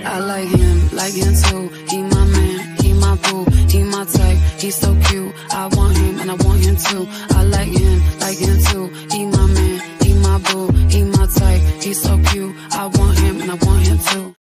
I like him too. He my man, he my boo, he my type, he's so cute. I want him and I want him too. I like him too. He my man, he my boo, he my type, he's so cute. I want him and I want him too.